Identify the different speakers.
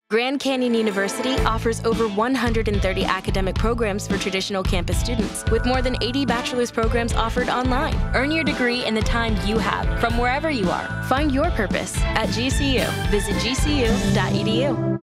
Speaker 1: Grand Canyon University offers over 130 academic programs for traditional campus students, with more than 80 bachelor's programs offered online. Earn your degree in the time you have, from wherever you are. Find your purpose at GCU. Visit gcu.edu.